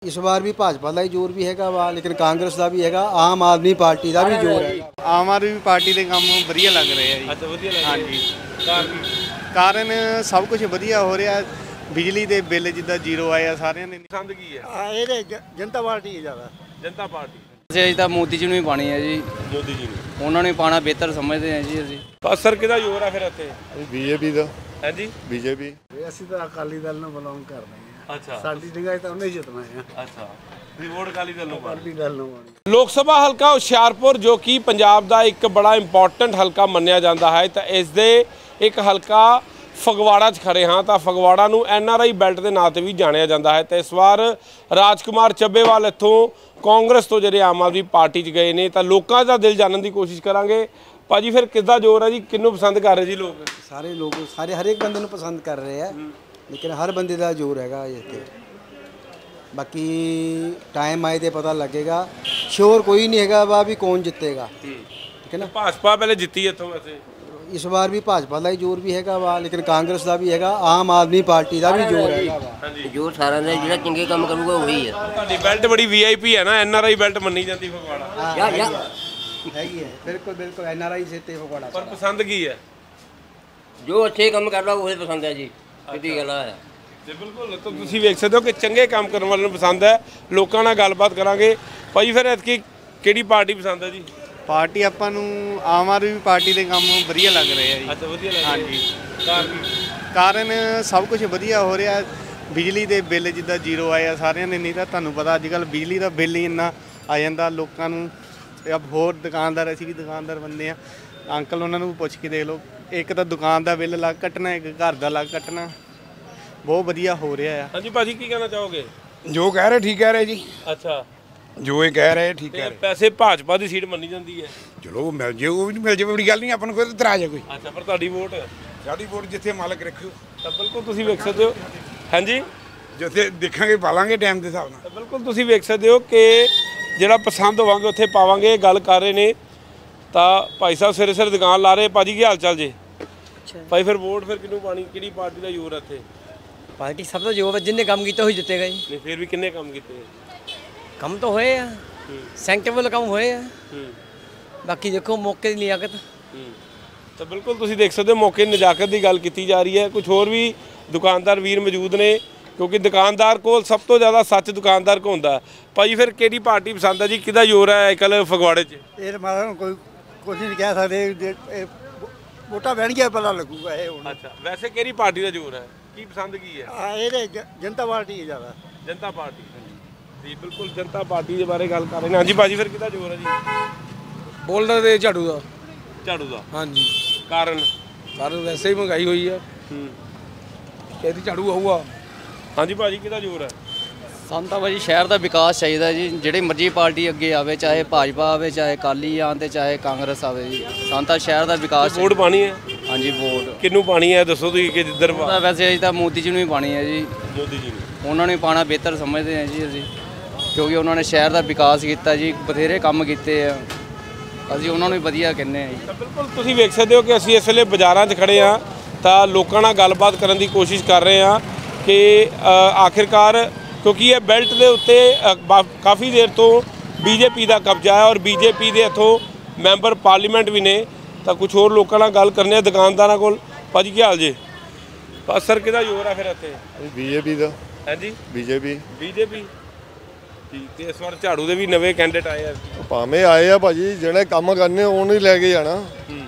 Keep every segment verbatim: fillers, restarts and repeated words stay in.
इस बार भी भाजपा का ही जोर भी हैगा वा, लेकिन कांग्रेस का भी हैगा, आम आदमी पार्टी का भी जोर है। आम आदमी पार्टी के काम वधिया लग रहे हैं। अच्छा वधिया लग हाँ जी, कारण सब कुछ वधिया हो रहा। बिजली के बिल जिदा जीरो आया सारे ने। पसंद की है ये जनता पार्टी है ज़्यादा। जनता पार्टी ਅਸੀਂ ਤਾਂ ਮੋਦੀ ਜੀ ਨੂੰ ਹੀ ਪਾਣੀ ਹੈ ਜੀ, ਮੋਦੀ ਜੀ ਨੂੰ ਉਹਨਾਂ ਨੂੰ ਹੀ ਪਾਣਾ ਬਿਹਤਰ ਸਮਝਦੇ ਹਾਂ ਜੀ ਅਸੀਂ। ਅਸਰ ਕਿਹਦਾ ਜ਼ੋਰ ਆ ਫਿਰ ਇੱਥੇ? ਬੀਜੇਪੀ ਦਾ। ਹੈ ਜੀ ਬੀਜੇਪੀ। ਅਸੀਂ ਤਾਂ ਅਕਾਲੀ ਦਲ ਨੂੰ ਬਿਲੋਂਗ ਕਰਦੇ ਹਾਂ। ਅੱਛਾ ਸਾਡੀ ਨਿਗਾਹ ਤਾਂ ਉਹਨੇ ਜਿੱਤਣਾ ਹੈ। ਅੱਛਾ ਵੀ ਵੋਟ ਅਕਾਲੀ ਦਲ ਨੂੰ ਪਾਣੀ। ਅਕਾਲੀ ਦਲ ਨੂੰ ਪਾਣੀ। ਲੋਕ ਸਭਾ ਹਲਕਾ ਹੁਸ਼ਿਆਰਪੁਰ ਜੋ ਕਿ ਪੰਜਾਬ ਦਾ ਇੱਕ ਬੜਾ ਇੰਪੋਰਟੈਂਟ ਹਲਕਾ ਮੰਨਿਆ ਜਾਂਦਾ ਹੈ, ਤਾਂ ਇਸ ਦੇ ਇੱਕ ਹਲਕਾ ਫਗਵਾੜਾ 'ਚ ਖੜੇ ਹਾਂ। ਤਾਂ ਫਗਵਾੜਾ ਨੂੰ ਐਨ ਆਰ ਆਈ ਬੈਲਟ ਦੇ ਨਾਂ 'ਤੇ ਵੀ ਜਾਣਿਆ ਜਾਂਦਾ ਹੈ। ਤਾਂ ਇਸ ਵਾਰ ਰਾਜਕੁਮਾਰ ਚੱਬੇਵਾਲ ਇੱਥੋਂ ਕਾਂਗਰਸ ਤੋਂ ਜਿਹੜੇ ਆਮ ਆਦਮੀ ਪਾਰਟੀ 'ਚ ਗਏ ਨੇ, ਤਾਂ ਲੋਕਾਂ ਦਾ ਦਿਲ ਜਾਣਨ ਦੀ ਕੋਸ਼ਿਸ਼ ਕਰਾਂਗੇ। ਭਾਜੀ ਫਿਰ ਕਿੱਦਾਂ ਜ਼ੋਰ ਹੈ ਜੀ, ਕਿਹਨੂੰ ਪਸੰਦ ਕਰ ਰਹੇ ਜੀ ਲੋਕ? ਸਾਰੇ ਲੋਕ ਸਾਰੇ ਹਰੇਕ ਬੰਦੇ ਨੂੰ ਪਸੰਦ ਕਰ ਰਹੇ ਆ, ਲੇਕਿਨ ਹਰ ਬੰਦੇ ਦਾ ਜ਼ੋਰ ਹੈਗਾ ਇੱਥੇ। ਬਾਕੀ ਟਾਈਮ ਆਏ ਤੇ ਪਤਾ ਲੱਗੇਗਾ। ਸ਼ੋਰ ਕੋਈ ਨਹੀਂ ਹੈਗਾ ਵਾ ਵੀ ਕੌਣ ਜਿੱਤੇਗਾ, ਠੀਕ ਹੈ ਨਾ। ਭਾਜਪਾ ਪਹਿਲੇ ਜਿੱਤੀ ਇੱਥੋਂ ਵੈਸੇ। इस बार भी भाजपा का ही जोर भी हैगा वा, लेकिन कांग्रेस का भी हैगा, आम आदमी पार्टी का भी जोर हैगा वा। जोर सारा ने ਜਿਹੜਾ ਚੰਗੇ ਕੰਮ ਕਰੂਗਾ ਉਹੀ ਹੈ। ਤੁਹਾਡੀ ਬੈਲਟ ਬੜੀ ਵੀ ਆਈ ਪੀ ਹੈ ਨਾ, ਐਨ ਆਰ ਆਈ ਬੈਲਟ ਮੰਨੀ ਜਾਂਦੀ ਫਗਵਾੜਾ। ਯਾ ਯਾ हैगी है, बिल्कुल बिल्कुल एन आर आई से ते फगवाड़ा। ਪਰ ਪਸੰਦ ਕੀ ਹੈ? ਜੋ ਅੱਛੇ ਕੰਮ ਕਰਦਾ ਉਹੀ ਪਸੰਦ ਹੈ ਜੀ, ਸਿੱਧੀ ਗੱਲ ਹੈ ਜੀ ਬਿਲਕੁਲ। ਤਾਂ ਤੁਸੀਂ ਵੇਖ ਸਕਦੇ ਹੋ ਕਿ ਚੰਗੇ ਕੰਮ ਕਰਨ ਵਾਲਿਆਂ ਨੂੰ ਪਸੰਦ ਹੈ। ਲੋਕਾਂ ਨਾਲ ਗੱਲਬਾਤ ਕਰਾਂਗੇ। ਭਾਈ ਫਿਰ ਐਤਕੀ ਕਿਹੜੀ ਪਾਰਟੀ ਪਸੰਦ ਹੈ ਜੀ? ਪਾਰਟੀ ਆਪਾਂ ਨੂੰ ਆਮ ਆਦਮੀ ਪਾਰਟੀ ਦੇ ਕੰਮ ਵਧੀਆ ਲੱਗ ਰਹੇ ਆ ਜੀ। ਅੱਛਾ ਵਧੀਆ ਲੱਗ हाँ जी, ਕਾਰਨ ਸਭ ਕੁਝ ਵਧੀਆ ਹੋ ਰਿਹਾ। ਬਿਜਲੀ ਦੇ ਬਿੱਲ ਜਿੱਦਾਂ ਜ਼ੀਰੋ ਆਇਆ ਸਾਰਿਆਂ ਦੇ, ਨਹੀਂ ਤਾਂ ਤੁਹਾਨੂੰ ਪਤਾ ਅੱਜ ਕੱਲ੍ਹ ਬਿਜਲੀ ਦਾ ਬਿੱਲ ਹੀ ਇੰਨਾ ਆ ਜਾਂਦਾ ਲੋਕਾਂ ਨੂੰ। ਤੇ ਹੋਰ ਦੁਕਾਨਦਾਰ, ਅਸੀਂ ਵੀ ਦੁਕਾਨਦਾਰ ਬੰਦੇ ਆ, ਅੰਕਲ ਉਹਨਾਂ ਨੂੰ ਪੁੱਛ ਕੇ ਦੇਖ ਲਓ। ਇੱਕ ਤਾਂ ਦੁਕਾਨ ਦਾ ਬਿੱਲ ਅਲੱਗ ਕੱਟਣਾ, ਇੱਕ ਘਰ ਦਾ ਅਲੱਗ ਕੱਟਣਾ। ਬਹੁਤ ਵਧੀਆ ਹੋ ਰਿਹਾ ਆ। ਹਾਂਜੀ ਭਾਜੀ ਕੀ ਕਹਿਣਾ ਚਾਹੋਗੇ? ਜੋ ਕਹਿ ਰਹੇ ਠੀਕ ਕਹਿ ਰਹੇ ਜੀ। ਅੱਛਾ ਜੋ ਇਹ ਕਹਿ ਰਹੇ ਠੀਕ ਕਹਿ ਤੇ ਰਹੇ। ਪੈਸੇ ਭਾਜਪਾ ਦੀ ਸੀਟ ਮੰਨੀ ਜਾਂਦੀ ਹੈ। ਚਲੋ ਮਿਲ ਜੇ, ਉਹ ਵੀ ਨਹੀਂ ਮਿਲ ਜੇ ਬੜੀ ਗੱਲ ਨਹੀਂ, ਆਪਾਂ ਨੂੰ ਕੋਈ ਇਤਰਾਜ਼ ਹੈ ਕੋਈ? ਅੱਛਾ ਪਰ ਤੁਹਾਡੀ ਵੋਟ? ਸਾਡੀ ਵੋਟ ਜਿੱਥੇ ਮਾਲਕ ਰੱਖਿਓ। ਤਾਂ ਬਿਲਕੁਲ ਤੁਸੀਂ ਵੇਖ ਸਕਦੇ ਹੋ। ਹਾਂਜੀ ਜਿੱਥੇ ਦੇਖਾਂਗੇ ਪਾਲਾਂਗੇ ਟਾਈਮ ਦੇ ਹਿਸਾਬ ਨਾਲ। ਤਾਂ ਬਿਲਕੁਲ ਤੁਸੀਂ ਵੇਖ ਸਕਦੇ ਹੋ ਕਿ ਜਿਹੜਾ ਪਸੰਦ ਹੋਵਾਂਗੇ ਉੱਥੇ ਪਾਵਾਂਗੇ। ਗੱਲ ਕਰ ਰਹੇ ਨੇ ਤਾਂ ਭਾਈ ਸਾਹਿਬ ਸਵੇਰੇ ਸਵੇਰੇ ਦੁਕਾਨ ਲਾ ਰਹੇ। ਭਾਜੀ ਕੀ ਹਾਲ ਚਾਲ ਜੇ? ਭਾਈ ਫਿਰ ਵੋਟ ਫਿਰ ਕਿਹਨੂੰ ਪਾਣੀ, ਕਿਹੜੀ ਪਾਰਟੀ ਦਾ ਜ਼ੋਰ ਹੈ ਇੱਥੇ? ਪਾਰਟੀ ਸਭ ਦਾ ਜ਼ੋਰ ਹੈ, ਜਿੰਨੇ ਕੰਮ ਕੀਤਾ ਉਹੀ ਜਿੱਤੇਗਾ ਜੀ। ਨਹੀਂ ਫਿਰ ਵੀ ਕਿੰਨੇ ਕੰਮ ਕੀਤੇ? ਕੰਮ ਤਾਂ ਹੋਏ ਆ, ਸੈਂਕਟੇਬਲ ਕੰਮ ਹੋਏ ਆ। ਬਾਕੀ ਦੇਖੋ ਮੌਕੇ ਦੀ ਲਿਆਕਤ। ਤਾਂ ਬਿਲਕੁਲ ਤੁਸੀਂ ਦੇਖ ਸਕਦੇ ਹੋ ਮੌਕੇ ਦੀ ਨਜ਼ਾਕਤ ਦੀ ਗੱਲ ਕੀਤੀ ਜਾ ਰਹੀ ਹੈ। ਕੁਝ ਹੋਰ ਵੀ ਦੁਕਾਨਦਾਰ ਵੀਰ ਮੌਜੂਦ ਨੇ, ਕਿਉਂਕਿ ਦੁਕਾਨਦਾਰ ਕੋਲ ਸਭ ਤੋਂ ਜ਼ਿਆਦਾ ਸੱਚ ਦੁਕਾਨਦਾਰ ਕੋਲ ਹੁੰਦਾ। ਭਾਜੀ ਫਿਰ ਕਿਹੜੀ ਪਾਰਟੀ ਪਸੰਦ ਹੈ ਜੀ, ਕਿਹਦਾ ਜ਼ੋਰ ਹੈ ਅੱਜ ਕੱਲ੍ਹ ਫਗਵਾੜੇ 'ਚ? ਇਹ ਮਾਰਾ ਕੋਈ ਕੁਝ ਨਹੀਂ ਕਹਿ ਸਕਦੇ, ਵੋਟਾਂ ਬਹਿਣਗੀਆਂ ਪਤਾ ਲੱਗੂਗਾ ਇਹ ਹੁਣ। ਅੱਛਾ ਵੈਸੇ ਕਿਹੜੀ ਪਾਰਟੀ ਦਾ ਜ਼ੋਰ ਹੈ, ਕੀ ਪਸੰਦ ਕੀ ਹੈ? ਇਹਦੇ ਜਨਤਾ ਪਾਰਟੀ ਹੈ ਜ਼ਿਆਦਾ। ਜਨਤਾ ਪਾਰਟੀ ਜੀ ਬਿਲਕੁਲ ਜਨਤਾ ਪਾਰਟੀ ਦੇ ਬਾਰੇ ਗੱਲ ਕਰ ਰਹੇ ਨੇ। ਹਾਂਜੀ ਭਾਜੀ ਫਿਰ ਕਿਹਦਾ ਜ਼ੋਰ ਹੈ ਜੀ? ਬੋਲਦਾ ਤੇ ਝਾੜੂ ਦਾ। ਝਾੜੂ ਦਾ? ਹਾਂਜੀ। ਕਾਰਨ? ਕਾਰਨ ਵੈਸੇ ਹੀ ਮਹਿੰਗਾਈ ਹੋਈ ਆ, ਹੂੰ ਇਹਦੀ ਝਾੜੂ ਆਊਗਾ। ਹਾਂਜੀ ਭਾਜੀ ਕਿਹਦਾ ਜ਼ੋਰ ਹੈ? ਸਾਨੂੰ ਤਾਂ ਭਾਜੀ ਸ਼ਹਿਰ ਦਾ ਵਿਕਾਸ ਚਾਹੀਦਾ ਜੀ। ਜਿਹੜੀ ਮਰਜ਼ੀ ਪਾਰਟੀ ਅੱਗੇ ਆਵੇ, ਚਾਹੇ ਭਾਜਪਾ ਆਵੇ, ਚਾਹੇ ਅਕਾਲੀ ਆਉਣ ਤੇ ਚਾਹੇ ਕਾਂਗਰਸ ਆਵੇ ਜੀ, ਸਾਨੂੰ ਤਾਂ ਸ਼ਹਿਰ ਦਾ ਵਿਕਾਸ। ਵੋਟ ਪਾਣੀ ਹੈ? ਹਾਂਜੀ ਵੋਟ ਕਿਹਨੂੰ ਪਾਣੀ ਹੈ ਦੱਸੋ ਤੁਸੀਂ ਕਿ ਜਿੱਧਰ ਤਾਂ ਵੈਸੇ ਅਸੀਂ ਤਾਂ ਮੋਦੀ ਜੀ ਨੂੰ ਹੀ ਪਾਣੀ ਹੈ ਜੀ। ਮੋਦੀ ਜੀ ਨੂੰ ਉਹਨਾਂ ਨੂੰ ਹੀ ਪਾਣਾ ਬਿਹਤਰ ਸਮਝਦੇ ਹਾਂ ਜੀ ਅਸੀਂ, ਕਿਉਂਕਿ ਉਹਨਾਂ ਨੇ ਸ਼ਹਿਰ ਦਾ ਵਿਕਾਸ ਕੀਤਾ ਜੀ, ਬਥੇਰੇ ਕੰਮ ਕੀਤੇ ਆ, ਅਸੀਂ ਉਹਨਾਂ ਨੂੰ ਹੀ ਵਧੀਆ ਕਹਿੰਦੇ ਹਾਂ ਜੀ। ਤਾਂ ਬਿਲਕੁਲ ਤੁਸੀਂ ਵੇਖ ਸਕਦੇ ਹੋ ਕਿ ਅਸੀਂ ਇਸ ਵੇਲੇ ਬਾਜ਼ਾਰਾਂ 'ਚ ਖੜੇ ਹਾਂ, ਤਾਂ ਲੋਕਾਂ ਨਾਲ ਗੱਲਬਾਤ ਕਰਨ ਦੀ ਕੋਸ਼ਿਸ਼ ਕਰ ਰਹੇ ਹਾਂ ਕਿ ਆਖਿਰਕਾਰ ਕਿਉਂਕਿ ਇਹ ਬੈਲਟ ਦੇ ਉੱਤੇ ਕਾਫੀ ਦੇਰ ਤੋਂ ਬੀਜੇਪੀ ਦਾ ਕਬਜ਼ਾ ਹੈ ਔਰ ਬੀਜੇਪੀ ਦੇ ਇੱਥੋਂ ਮੈਂਬਰ ਪਾਰਲੀਮੈਂਟ ਵੀ ਨੇ। ਤਾਂ ਕੁਝ ਹੋਰ ਲੋਕਾਂ ਨਾਲ ਗੱਲ ਕਰਨੇ ਆ ਦੁਕਾਨਦਾਰਾਂ ਕੋਲ। ਭਾਜੀ ਕੀ ਹਾਲ ਜੇ? ਬਸ ਸਰ ਕਿਹਦਾ ਜ਼ੋਰ ਹੈ ਫਿਰ ਇੱਥੇ? ਬੀਜੇਪੀ ਦਾ। ਹਾਂਜੀ ਬੀਜੇਪੀ। ਬੀਜੇਪੀ ਠੀਕ। ਤੇ ਇਸ ਵਾਰ ਝਾੜੂ ਦੇ ਵੀ ਨਵੇਂ ਕੈਂਡੀਡੇਟ ਆਏ ਆ। ਭਾਵੇਂ ਆਏ ਆ ਭਾਜੀ, ਜਿਹੜੇ ਕੰਮ ਕਰਨੇ ਉਹਨੂੰ ਹੀ ਲੈ ਕੇ ਜਾਣਾ।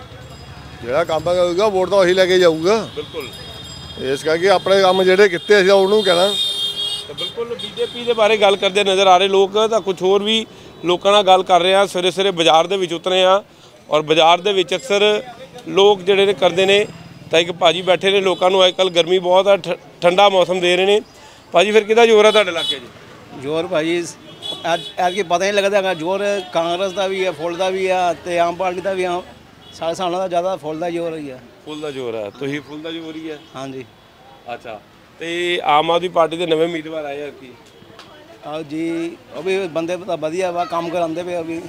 ਜਿਹੜਾ ਕੰਮ ਕਰੂਗਾ ਵੋਟ ਤਾਂ ਉਹੀ ਲੈ ਕੇ ਜਾਊਗਾ। ਬਿਲਕੁਲ। ਇਸ ਕਰਕੇ ਆਪਣੇ ਕੰਮ ਜਿਹੜੇ ਕੀਤੇ ਅਸੀਂ ਉਹਨੂੰ ਕਹਿਣਾ। ਤਾਂ ਬਿਲਕੁਲ ਬੀਜੇਪੀ ਦੇ ਬਾਰੇ ਗੱਲ ਕਰਦੇ ਨਜ਼ਰ ਆ ਰਹੇ ਲੋਕ। ਤਾਂ ਕੁਝ ਹੋਰ ਵੀ ਲੋਕਾਂ ਨਾਲ ਗੱਲ ਕਰ ਰਹੇ ਆ। ਸਵੇਰੇ ਸਵੇਰੇ ਬਾਜ਼ਾਰ ਦੇ ਵਿੱਚ ਉਤਰੇ ਆ ਔਰ ਬਾਜ਼ਾਰ ਦੇ ਵਿੱਚ ਅਕਸਰ ਲੋਕ ਜਿਹੜੇ ਨੇ ਕਰਦੇ ਨੇ। ਤਾਂ ਇੱਕ ਭਾਜੀ ਬੈਠੇ ਨੇ, ਲੋਕਾਂ ਨੂੰ ਅੱਜ ਕੱਲ੍ਹ ਗਰਮੀ ਬਹੁਤ ਆ, ਠੰਡਾ ਮੌਸਮ ਦੇ ਰਹੇ ਨੇ। ਭਾਜੀ ਫਿਰ ਕਿਹਦਾ ਜ਼ੋਰ ਆ ਤੁਹਾਡੇ ਇਲਾਕੇ 'ਚ? ਜ਼ੋਰ ਭਾਜੀ ਅੱਜ ਐਤਕੀ ਪਤਾ ਨਹੀਂ ਲੱਗਦਾ। ਜ਼ੋਰ ਕਾਂਗਰਸ ਦਾ ਵੀ ਹੈ, ਫੁੱਲ ਦਾ ਵੀ ਆ, ਅਤੇ ਆਮ ਪਾਰਟੀ ਦਾ ਵੀ ਆ। ਸਾਡੇ ਹਿਸਾਬ ਨਾਲ ਜ਼ਿਆਦਾ ਫੁੱਲ ਦਾ ਜ਼ੋਰ ਹੀ ਆ। ਫੁੱਲ ਦਾ ਜ਼ੋਰ ਹੈ? ਤੁਸੀਂ ਫੁੱਲ ਦਾ ਜ਼ੋਰ ਹੀ ਹੈ? ਹਾਂਜੀ। ਅੱਛਾ ਤੇ ਆਮ ਆਦਮੀ ਪਾਰਟੀ ਦੇ ਨਵੇਂ ਉਮੀਦਵਾਰ ਆਏ ਆ ਕੀ? ਆਹ ਜੀ ਉਹ ਵੀ ਬੰਦੇ ਤਾਂ ਵਧੀਆ ਵਾ, ਕੰਮ ਕਰਾਉਂਦੇ ਪਏ ਵੀ।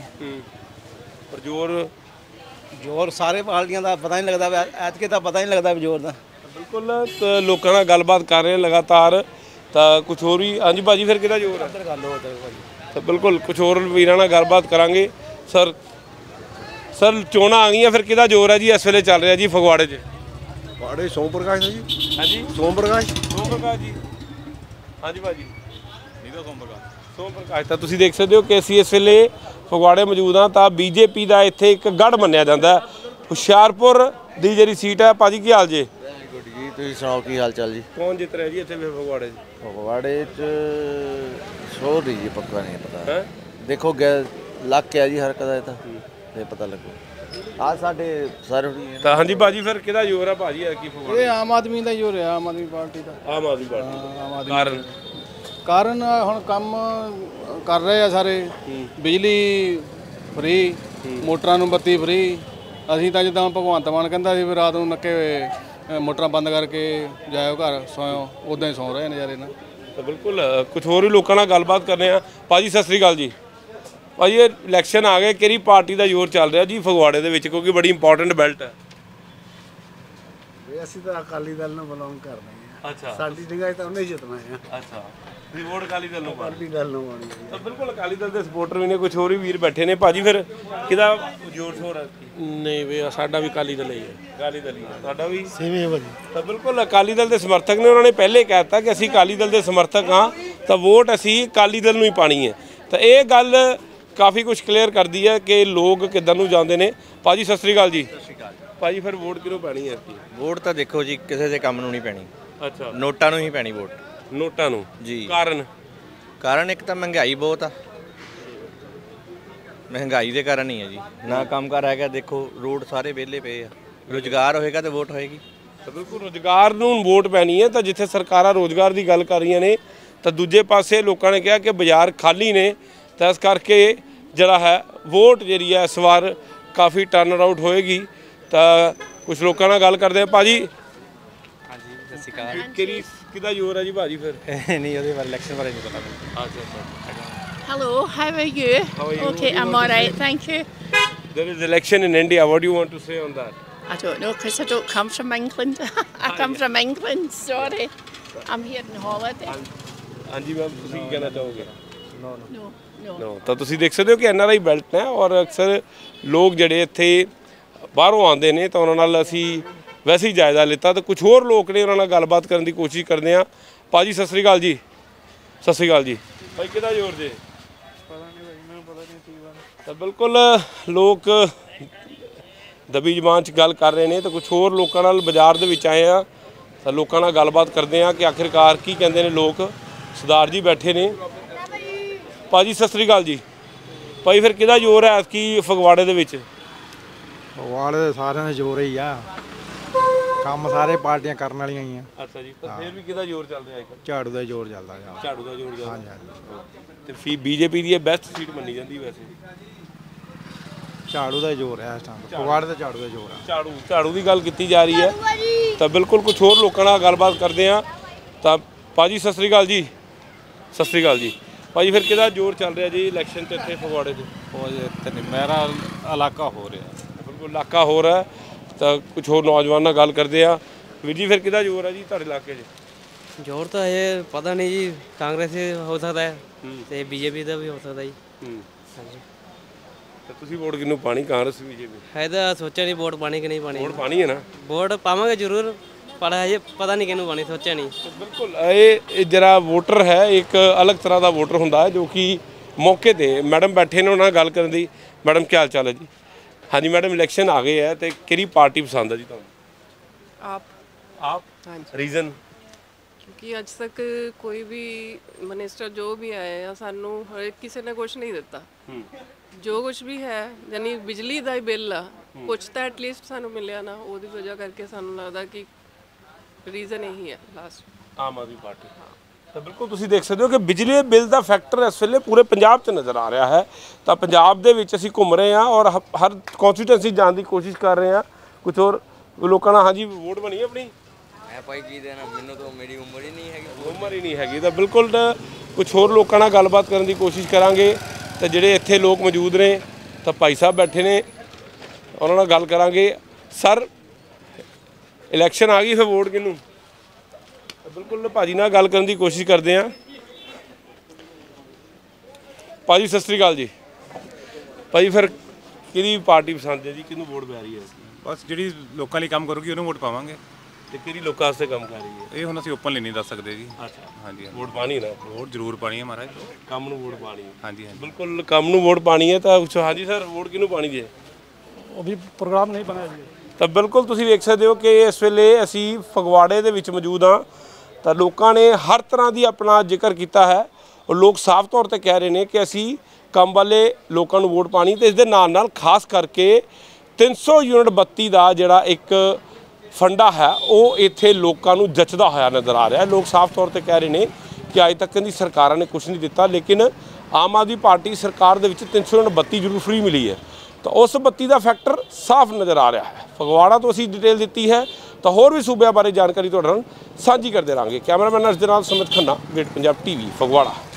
ਪਰ ਜ਼ੋਰ ਜ਼ੋਰ ਸਾਰੇ ਪਾਰਟੀਆਂ ਦਾ ਪਤਾ ਨਹੀਂ ਲੱਗਦਾ। ਐਤਕੀ ਤਾਂ ਪਤਾ ਨਹੀਂ ਲੱਗਦਾ ਜ਼ੋਰ ਦਾ। ਬਿਲकुल। ਲੋਕਾਂ ਨਾਲ ਗੱਲਬਾਤ ਕਰ ਰਹੇ ਲਗਾਤਾਰ ਤਾਂ ਕੁਝ ਹੋਰ ਵੀ ਹਾਂਜੀ ਭਾਜੀ ਫਿਰ ਕਿਹਦਾ ਜ਼ੋਰ ਹੈ ਤਾਂ ਬਿਲਕੁਲ ਕੁਝ ਹੋਰ ਵੀਰਾਂ ਨਾਲ ਗੱਲਬਾਤ ਕਰਾਂਗੇ। ਸਰ ਸਰ ਚੋਣਾਂ ਆ ਗਈਆਂ, ਫਿਰ ਕਿਹਦਾ ਜ਼ੋਰ ਹੈ ਜੀ ਇਸ ਵੇਲੇ ਚੱਲ ਰਿਹਾ ਜੀ ਫਗਵਾੜੇ 'ਚ? ਬਾੜੇ ਸੋਮ ਪ੍ਰਕਾਸ਼ ਦਾ ਜੀ। ਹਾਂਜੀ ਸੋਮ ਪ੍ਰਕਾਸ਼ ਸੋਮ ਪ੍ਰਕਾਸ਼ ਜੀ। ਹਾਂਜੀ ਭਾਜੀ ਇਹਦਾ ਸੋਮ ਪ੍ਰਕਾਸ਼ ਸੋਮ ਪ੍ਰਕਾਸ਼ ਤਾਂ ਤੁਸੀਂ ਦੇਖ ਸਕਦੇ ਹੋ ਕਿ ਅਸੀਂ ਇਸ ਵੇਲੇ ਫਗਵਾੜੇ ਮੌਜੂਦ ਹਾਂ ਤਾਂ ਬੀਜੇਪੀ ਦਾ ਇੱਥੇ ਇੱਕ ਗੜ੍ਹ ਮੰਨਿਆ ਜਾਂਦਾ। ਹੁਸ਼ਿਆਰਪੁਰ ਦੀ ਜਿਹੜੀ ਸੀਟ ਹੈ ਭਾਜੀ ਕੀ ਹਾਲ ਜੇ? ਗੁੱਡ ਜੀ, ਤੁਸੀਂ ਸੁਣਾਓ ਕੀ ਹਾਲ ਚਾਲ ਜੀ? ਕੌਣ ਜਿੱਤ ਰਿਹਾ ਜੀ ਇੱਥੇ ਫਗਵਾੜੇ 'ਚ? ਫਗਵਾੜੇ 'ਚ ਸ਼ੋਰ ਨਹੀਂ ਜੀ, ਪੱਕਾ ਨਹੀਂ ਪਤਾ ਹੈ। ਦੇਖੋ ਗੈ ਲੱਗ ਕੇ ਜੀ ਹਰਕਤ ਹੈ ਤਾਂ ਤੇ ਪਤਾ ਲੱਗੂ। ਆ ਸਾਡੇ ਸਰ ਤਾਂ ਹਾਂਜੀ ਭਾਜੀ ਫਿਰ ਕਿਹਦਾ ਜ਼ੋਰ ਆ ਭਾਜੀ ਹੈ ਕੀ ਫਗਵਾੜੇ? ਇਹ ਆਮ ਆਦਮੀ ਦਾ ਜ਼ੋਰ ਹੈ, ਆਮ ਆਦਮੀ ਪਾਰਟੀ ਦਾ। ਆਮ ਆਦਮੀ ਪਾਰਟੀ ਆਮ ਆਦਮੀ ਕਾਰਨ ਕਾਰਨ ਹੁਣ ਕੰਮ ਕਰ ਰਹੇ ਆ ਸਾਰੇ, ਬਿਜਲੀ ਫ੍ਰੀ, ਮੋਟਰਾਂ ਨੂੰ ਬੱਤੀ ਫ੍ਰੀ। ਅਸੀਂ ਤਾਂ ਜਿੱਦਾਂ ਭਗਵੰਤ ਮਾਨ ਕਹਿੰਦਾ ਸੀ ਵੀ ਰਾਤ ਨੂੰ ਨੱਕੇ ਹੋਏ ਮੋਟਰਾਂ ਬੰਦ ਕਰਕੇ ਜਾਇਓ ਘਰ ਸੌਂਓ, ਉੱਦਾਂ ਹੀ ਸੌਂ ਰਹੇ ਨਜ਼ਾਰੇ ਨਾਲ। ਤਾਂ ਬਿਲਕੁਲ ਕੁਝ ਹੋਰ ਵੀ ਲੋਕਾਂ ਨਾਲ ਗੱਲਬਾਤ ਕਰਨੇ ਆ। ਭਾਜੀ ਸਤਿ ਸ੍ਰੀ ਅਕਾਲ ਜੀ। ਭਾਜੀ ਇਹ ਇਲੈਕਸ਼ਨ ਆ ਗਏ, ਕਿਹੜੀ ਪਾਰਟੀ ਦਾ ਜ਼ੋਰ ਚੱਲ ਰਿਹਾ ਜੀ ਫਗਵਾੜੇ ਦੇ ਵਿੱਚ, ਕਿਉਂਕਿ ਬੜੀ ਇੰਪੋਰਟੈਂਟ ਬੈਲਟ ਹੈ? ਅਸੀਂ ਤਾਂ ਅਕਾਲੀ ਦਲ ਨੂੰ ਬਿਲੋਂਗ ਕਰਦੇ ਹਾਂ। ਅੱਛਾ, ਸਾਡੀ ਨਿਗਾਹ ਤਾਂ ਉਹਨੇ ਜਿੱਤਣਾ ਹੈ। ਅੱਛਾ, ਵੀ ਵੋਟ ਅਕਾਲੀ ਦਲ ਨੂੰ ਪਾਉਣੀ? ਅਕਾਲੀ ਦਲ ਨੂੰ ਪਾਉਣੀ ਹੈ। ਤਾਂ ਬਿਲਕੁਲ ਅਕਾਲੀ ਦਲ ਦੇ ਸਪੋਰਟਰ ਵੀ ਨੇ, ਕੁਝ ਹੋਰ ਵੀ ਵੀਰ ਬੈਠੇ ਨੇ। ਭਾਜੀ ਫਿਰ ਕਿਹਦਾ ਜ਼ੋਰ ਸ਼ੋਰ ਹੈ? ਨਹੀਂ ਵੀ ਸਾਡਾ ਵੀ ਅਕਾਲੀ ਦਲ ਹੀ ਹੈ। ਅਕਾਲੀ ਦਲ ਹੀ ਹੈ, ਤੁਹਾਡਾ ਵੀ ਸੇਵੇਂ ਭਾਜੀ। ਤਾਂ ਬਿਲਕੁਲ ਅਕਾਲੀ ਦਲ ਦੇ ਸਮਰਥਕ ਨੇ। ਉਹਨਾਂ ਨੇ ਪਹਿਲੇ ਕਹਿ ਦਿੱਤਾ ਕਿ ਅਸੀਂ ਅਕਾਲੀ ਦਲ ਦੇ ਸਮਰਥਕ ਹਾਂ ਤਾਂ ਵੋਟ ਅਸੀਂ ਅਕਾਲੀ ਦਲ ਨੂੰ ਹੀ ਪਾਣੀ ਹੈ। ਤਾਂ ਇਹ ਗੱਲ ਕਾਫੀ ਕੁਝ ਕਲੀਅਰ ਕਰਦੀ ਹੈ ਕਿ ਲੋਕ ਕਿੱਦਾਂ ਨੂੰ ਜਾਂਦੇ ਨੇ। ਭਾਜੀ ਸਤਿ ਸ੍ਰੀ ਅਕਾਲ ਜੀ। ਸਤਿ ਸ਼੍ਰੀ ਅਕਾਲ ਭਾਜੀ ਫਿਰ ਵੋਟ ਕਿਹਨੂੰ ਪੈਣੀ ਹੈ? ਵੋਟ ਤਾਂ ਦੇਖੋ ਜੀ ਕਿਸੇ ਦੇ ਕੰਮ ਨੂੰ ਨਹੀਂ ਪੈਣੀ, ਅੱਛਾ, ਨੋਟਾਂ ਨੂੰ ਹੀ ਪੈਣੀ ਵੋਟ। ਨੋਟਾਂ ਨੂੰ ਜੀ। ਕਾਰਨ? ਕਾਰਨ ਇੱਕ ਤਾਂ ਮਹਿੰਗਾਈ ਬਹੁਤ ਆ, ਮਹਿੰਗਾਈ ਦੇ ਕਾਰਨ ਹੀ ਹੈ ਜੀ। ਨਾ ਕੰਮ ਕਾਰ ਹੈਗਾ, ਦੇਖੋ ਰੋਡ ਸਾਰੇ ਵਿਹਲੇ ਪਏ ਆ। ਰੁਜ਼ਗਾਰ ਹੋਏਗਾ ਤੇ ਵੋਟ ਹੋਏਗੀ। ਤਾਂ ਬਿਲਕੁਲ ਰੁਜ਼ਗਾਰ ਨੂੰ ਵੋਟ ਪੈਣੀ ਹੈ। ਤਾਂ ਜਿੱਥੇ ਸਰਕਾਰਾਂ ਰੁਜ਼ਗਾਰ ਦੀ ਗੱਲ ਕਰ ਰਹੀਆਂ ਨੇ ਤਾਂ ਦੂਜੇ ਪਾਸੇ ਲੋਕਾਂ ਨੇ ਕਿਹਾ ਕਿ ਬਾਜ਼ਾਰ ਖਾਲੀ ਨੇ, ਤਾਂ ਇਸ ਕਰਕੇ ਜਿਹੜਾ ਹੈ ਵੋਟ ਜਿਹੜੀ ਹੈ ਇਸ ਵਾਰ ਕਾਫੀ ਟਰਨ ਆਊਟ ਹੋਏਗੀ। ਤਾਂ ਕੁਝ ਲੋਕਾਂ ਨਾਲ ਗੱਲ ਕਰਦੇ ਆ। ਭਾਜੀ ਹਾਂਜੀ ਸਤਿ ਸ਼੍ਰੀ ਅਕਾਲ। ਕਿਹੜੀ ਕਿਹਦਾ ਜ਼ੋਰ ਹੈ ਜੀ ਭਾਜੀ ਫਿਰ? ਨਹੀਂ ਉਹਦੇ ਬਾਰੇ ਇਲੈਕਸ਼ਨ ਬਾਰੇ ਨਹੀਂ ਪਤਾ ਮੈਨੂੰ। ਅੱਛਾ Hello, how are you? How are you? Okay, I'm all right, thank you. There is election in India. What do you want to say on that? I don't know because I don't come from England. I come from England, sorry. I'm here on holiday. ਹਾਂਜੀ ma'am ਤੁਸੀਂ ਕੀ ਕਹਿਣਾ ਚਾਹੋਗੇ? No, no. ਨੋ ਤਾਂ ਤੁਸੀਂ ਦੇਖ ਸਕਦੇ ਹੋ ਕਿ ਐਨ ਆਰ ਆਈ ਬੈਲਟ ਹੈ ਔਰ ਅਕਸਰ ਲੋਕ ਜਿਹੜੇ ਇੱਥੇ ਬਾਹਰੋਂ ਆਉਂਦੇ ਨੇ ਤਾਂ ਉਹਨਾਂ ਨਾਲ ਅਸੀਂ ਵੈਸੇ ਹੀ ਜਾਇਜ਼ਾ ਲਿੱਤਾ। ਤਾਂ ਕੁਝ ਹੋਰ ਲੋਕ ਨੇ, ਉਹਨਾਂ ਨਾਲ ਗੱਲਬਾਤ ਕਰਨ ਦੀ ਕੋਸ਼ਿਸ਼ ਕਰਦੇ ਹਾਂ। ਭਾਜੀ ਸਤਿ ਸ੍ਰੀ ਅਕਾਲ ਜੀ। ਸਤਿ ਸ੍ਰੀ ਅਕਾਲ ਜੀ। ਭਾਈ ਕਿਹਦਾ ਜ਼ੋਰ ਜੇ? ਪਤਾ ਨਹੀਂ ਭਾਈ, ਮੈਨੂੰ ਪਤਾ ਨਹੀਂ ਕੀ ਬਾਤ। ਤਾਂ ਬਿਲਕੁਲ ਲੋਕ ਦਬੀ ਜ਼ਬਾਨ 'ਚ ਗੱਲ ਕਰ ਰਹੇ ਨੇ। ਤਾਂ ਕੁਝ ਹੋਰ ਲੋਕਾਂ ਨਾਲ ਬਾਜ਼ਾਰ ਦੇ ਵਿੱਚ ਆਏ ਆ ਤਾਂ ਲੋਕਾਂ ਨਾਲ ਗੱਲਬਾਤ ਕਰਦੇ ਆ ਕਿ ਆਖਿਰਕਾਰ ਕੀ ਕਹਿੰਦੇ ਨੇ ਲੋਕ। ਸਰਦਾਰ ਜੀ ਬੈਠੇ ਨੇ। ਭਾਜੀ ਸਤਿ ਸ੍ਰੀ ਅਕਾਲ ਜੀ। ਭਾਈ ਫਿਰ ਕਿਹਦਾ ਜ਼ੋਰ ਹੈ ਕੀ ਫਗਵਾੜੇ ਦੇ ਵਿੱਚ? ਫਗਵਾੜੇ ਦੇ ਸਾਰਿਆਂ ਦਾ ਜ਼ੋਰ ਹੀ ਆ, ਕੰਮ ਸਾਰੇ ਪਾਰਟੀਆਂ ਕਰਨ ਵਾਲੀਆਂ ਹੀ ਆ। ਅੱਛਾ ਜੀ, ਪਰ ਫਿਰ ਵੀ ਕਿਹਦਾ ਜ਼ੋਰ ਚੱਲ ਰਿਹਾ? ਝਾੜੂ ਦਾ ਜ਼ੋਰ ਚੱਲਦਾ ਆ। ਝਾੜੂ ਦਾ ਜ਼ੋਰ ਚੱਲਦਾ। ਹਾਂਜੀ ਹਾਂਜੀ। ਤੇ ਫੀ ਬੀਜੇਪੀ ਦੀ ਇਹ ਬੈਸਟ ਸੀਟ ਮੰਨੀ ਜਾਂਦੀ ਵੈਸੇ। ਝਾੜੂ ਦਾ ਜ਼ੋਰ ਹੈ ਇਸ ਟਾਈਮ ਫਗਵਾੜੇ ਦਾ, ਝਾੜੂ ਦਾ ਜ਼ੋਰ ਆ। ਝਾੜੂ ਝਾੜੂ ਦੀ ਗੱਲ ਕੀਤੀ ਜਾ ਰਹੀ ਹੈ ਤਾਂ ਬਿਲਕੁਲ ਕੁਝ ਹੋਰ ਲੋਕਾਂ ਨਾਲ ਗੱਲਬਾਤ ਕਰਦੇ ਆ। ਤਾਂ ਭਾਜੀ ਸਤਿ ਸ੍ਰੀ ਅਕਾਲ ਜੀ। ਸਤਿ ਸ੍ਰੀ ਅਕਾਲ ਜੀ। ਭਾਜੀ ਫਿਰ ਕਿਹਦਾ ਜ਼ੋਰ ਚੱਲ ਰਿਹਾ ਜੀ ਇਲੈਕਸ਼ਨ 'ਚ ਇੱਥੇ ਫਗਵਾੜੇ 'ਚ? ਉਹ ਇੱਥੇ ਨਹੀਂ, ਮੇਰਾ ਇਲਾਕਾ ਹੋ ਰਿਹਾ। ਬਿਲਕੁਲ ਇਲਾਕਾ ਹੋਰ ਹੈ ਤਾਂ ਕੁਝ ਹੋਰ ਨੌਜਵਾਨ ਨਾਲ ਗੱਲ ਕਰਦੇ ਆ। ਵੀਰ ਜੀ ਫਿਰ ਕਿਹਦਾ ਜ਼ੋਰ ਹੈ ਜੀ ਤੁਹਾਡੇ ਇਲਾਕੇ 'ਚ? ਜ਼ੋਰ ਤਾਂ ਇਹ ਪਤਾ ਨਹੀਂ ਜੀ, ਕਾਂਗਰਸ ਹੋ ਸਕਦਾ ਹੈ ਤੇ ਬੀਜੇਪੀ ਦਾ ਵੀ ਹੋ ਸਕਦਾ ਜੀ। ਹਾਂਜੀ। ਤਾਂ ਤੁਸੀਂ ਵੋਟ ਕਿਹਨੂੰ ਪਾਣੀ, ਕਾਂਗਰਸ ਬੀਜੇਪੀ? ਹੈ ਤਾਂ ਸੋਚਿਆ ਨਹੀਂ ਵੋਟ ਪਾਣੀ ਕਿ ਨਹੀਂ ਪਾਣੀ। ਵੋਟ ਪਾਣੀ ਹੈ ਨਾ? ਵੋਟ ਪਾਵਾਂਗੇ ਜ਼ਰੂਰ, ਪਰ ਹਜੇ ਪਤਾ ਨਹੀਂ ਕਿਹਨੂੰ ਪਾਣੀ, ਸੋਚਿਆ ਨਹੀਂ। ਬਿਲਕੁਲ ਇਹ ਜਿਹੜਾ ਵੋਟਰ ਹੈ ਇੱਕ ਅਲੱਗ ਤਰ੍ਹਾਂ ਦਾ ਵੋਟਰ ਹੁੰਦਾ ਹੈ ਜੋ ਕਿ ਮੌਕੇ ਤੇ ਮੈਡਮ ਬੈਠੇ ਨੇ ਉਹਨਾਂ ਨਾਲ ਗੱਲ ਕਰਨ ਦੀ। ਮੈਡਮ ਕੀ ਹਾਲ ਚਾਲ ਹੈ ਜੀ? ਹਾਂਜੀ ਮੈਡਮ ਇਲੈਕਸ਼ਨ ਆ ਗਏ ਹੈ ਤੇ ਕਿਹੜੀ ਪਾਰਟੀ ਪਸੰਦ ਹੈ ਜੀ ਤੁਹਾਨੂੰ? ਆਪ ਆਪ ਹਾਂਜੀ। ਰੀਜ਼ਨ? ਕਿਉਂਕਿ ਅੱਜ ਤੱਕ ਕੋਈ ਵੀ ਮਿਨਿਸਟਰ ਜੋ ਵੀ ਆਏ ਆ ਸਾਨੂੰ ਹਰ ਕਿਸੇ ਨੇ ਕੁਝ ਨਹੀਂ ਦਿੱਤਾ। ਜੋ ਕੁਝ ਵੀ ਹੈ ਯਾਨੀ ਬਿਜਲੀ ਦਾ ਹੀ ਬਿੱਲ ਆ, ਕੁਝ ਤਾਂ ਐਟਲੀਸਟ ਸਾਨੂੰ ਮਿਲਿਆ ਨਾ, ਉਹਦੀ ਵਜ੍ਹਾ ਕਰਕੇ ਸਾਨੂੰ ਲੱਗਦਾ ਕਿ ਰੀਜ਼ਨ ਇਹੀ ਹੈ ਲਾਸਟ। ਆਮ ਆਦਮੀ ਪਾਰਟੀ। ਤਾਂ ਬਿਲਕੁਲ ਤੁਸੀਂ ਦੇਖ ਸਕਦੇ ਹੋ ਕਿ ਬਿਜਲੀ ਦੇ ਬਿੱਲ ਦਾ ਫੈਕਟਰ ਇਸ ਵੇਲੇ ਪੂਰੇ ਪੰਜਾਬ 'ਚ ਨਜ਼ਰ ਆ ਰਿਹਾ ਹੈ। ਤਾਂ ਪੰਜਾਬ ਦੇ ਵਿੱਚ ਅਸੀਂ ਘੁੰਮ ਰਹੇ ਹਾਂ ਔਰ ਹਰ ਕੌਂਸਟੀਟੂਐਂਸੀ ਜਾਣ ਦੀ ਕੋਸ਼ਿਸ਼ ਕਰ ਰਹੇ ਹਾਂ। ਕੁਝ ਹੋਰ ਲੋਕਾਂ ਨਾਲ ਹਾਂਜੀ ਵੋਟ ਬਣੀ ਆਪਣੀ? ਮੈਂ ਭਾਈ ਕੀ ਦੇਣਾ, ਮੈਨੂੰ ਤਾਂ ਮੇਰੀ ਉਮਰ ਹੀ ਨਹੀਂ ਹੈਗੀ। ਉਮਰ ਹੀ ਨਹੀਂ ਹੈਗੀ। ਤਾਂ ਬਿਲਕੁਲ ਕੁਝ ਹੋਰ ਲੋਕਾਂ ਨਾਲ ਗੱਲਬਾਤ ਕਰਨ ਦੀ ਕੋਸ਼ਿਸ਼ ਕਰਾਂਗੇ। ਤਾਂ ਜਿਹੜੇ ਇੱਥੇ ਲੋਕ ਮੌਜੂਦ ਨੇ ਤਾਂ ਭਾਈ ਸਾਹਿਬ ਬੈਠੇ ਨੇ, ਉਹਨਾਂ ਨਾਲ ਗੱਲ ਕਰਾਂਗੇ। ਸਰ ਇਲੈਕਸ਼ਨ ਆ ਗਈ, ਫਿਰ ਵੋਟ ਕਿਹਨੂੰ? ਬਿਲਕੁਲ ਭਾਜੀ ਨਾਲ ਗੱਲ ਕਰਨ ਦੀ ਕੋਸ਼ਿਸ਼ ਕਰਦੇ ਹਾਂ। ਭਾਜੀ ਸਤਿ ਸ੍ਰੀ ਅਕਾਲ ਜੀ। ਭਾਜੀ ਫਿਰ ਕਿਹਦੀ ਪਾਰਟੀ ਪਸੰਦ ਹੈ ਜੀ, ਕਿਹਨੂੰ ਵੋਟ ਪੈ ਰਹੀ ਹੈ? ਬਸ ਜਿਹੜੀ ਲੋਕਾਂ ਲਈ ਕੰਮ ਕਰੂਗੀ ਉਹਨੂੰ ਵੋਟ ਪਾਵਾਂਗੇ। ਤੇ ਕਿਹੜੀ ਲੋਕਾਂ ਵਾਸਤੇ ਕੰਮ ਕਰ ਰਹੀ ਹੈ ਇਹ ਹੁਣ ਅਸੀਂ ਓਪਨਲੀ ਨਹੀਂ ਦੱਸ ਸਕਦੇ ਜੀ। ਅੱਛਾ ਹਾਂਜੀ ਵੋਟ ਪਾਣੀ ਨਾ, ਵੋਟ ਜ਼ਰੂਰ ਪਾਣੀ ਹੈ ਮਹਾਰਾਜ, ਕੰਮ ਨੂੰ ਵੋਟ ਪਾਣੀ ਹੈ। ਹਾਂਜੀ ਹਾਂਜੀ ਬਿਲਕੁਲ ਕੰਮ ਨੂੰ ਵੋਟ ਪਾਣੀ ਹੈ ਤਾਂ ਹਾਂਜੀ ਸਰ ਵੋਟ ਕਿਹਨੂੰ ਪਾਣੀ ਜੇ? ਉਹ ਵੀ ਪ੍ਰੋਗਰਾਮ ਨਹੀਂ ਬਣਾਇਆ ਜੀ। ਤਾਂ ਬਿਲਕੁਲ ਤੁਸੀਂ ਵੇਖ ਸਕਦੇ ਹੋ ਕਿ ਇਸ ਵੇਲੇ ਅਸੀਂ ਫਗਵਾੜੇ ਦੇ ਵਿੱਚ ਮੌਜੂਦ ਹਾਂ ਤਾਂ ਲੋਕਾਂ ਨੇ ਹਰ ਤਰ੍ਹਾਂ ਦੀ ਆਪਣਾ ਜ਼ਿਕਰ ਕੀਤਾ ਹੈ। ਉਹ ਲੋਕ ਸਾਫ਼ ਤੌਰ ਤੇ ਕਹਿ ਰਹੇ ਨੇ ਕਿ ਅਸੀਂ ਕੰਮ ਵਾਲੇ ਲੋਕਾਂ ਨੂੰ ਵੋਟ ਪਾਣੀ ਤੇ ਇਸ ਦੇ ਨਾਲ ਨਾਲ ਖਾਸ ਕਰਕੇ ਤਿੰਨ ਸੌ ਯੂਨਿਟ ਬੱਤੀ ਦਾ ਜਿਹੜਾ ਇੱਕ ਫੰਡਾ ਹੈ ਉਹ ਇੱਥੇ ਲੋਕਾਂ ਨੂੰ ਜੱਚਦਾ ਹੋਇਆ ਨਜ਼ਰ ਆ ਰਿਹਾ ਹੈ। ਲੋਕ ਸਾਫ਼ ਤੌਰ ਤੇ ਕਹਿ ਰਹੇ ਨੇ ਕਿ ਅੱਜ ਤੱਕ ਦੀ ਸਰਕਾਰਾਂ ਨੇ ਕੁਝ ਨਹੀਂ ਦਿੱਤਾ, ਲੇਕਿਨ ਆਮ ਆਦਮੀ ਪਾਰਟੀ ਸਰਕਾਰ ਦੇ ਵਿੱਚ ਤਿੰਨ ਸੌ ਯੂਨਿਟ ਬੱਤੀ ਜ਼ਰੂਰ ਫ੍ਰੀ ਮਿਲੀ ਹੈ ਤਾਂ ਉਸ ਬੱਤੀ ਦਾ ਫੈਕਟਰ ਸਾਫ਼ ਨਜ਼ਰ ਆ ਰਿਹਾ ਹੈ। ਫਗਵਾੜਾ ਤੋਂ ਅਸੀਂ ਡਿਟੇਲ ਦਿੱਤੀ ਹੈ ਤਾਂ ਹੋਰ ਵੀ ਸੂਬਿਆਂ ਬਾਰੇ ਜਾਣਕਾਰੀ ਤੁਹਾਡੇ ਨਾਲ ਸਾਂਝੀ ਕਰਦੇ ਰਹਾਂਗੇ। ਕੈਮਰਾਮੈਨ ਅਰਸ਼ ਦੇ ਨਾਲ ਸੁਮਿਤ ਖੰਨਾ, ਗ੍ਰੇਟ ਪੰਜਾਬ ਟੀਵੀ ਫਗਵਾੜਾ।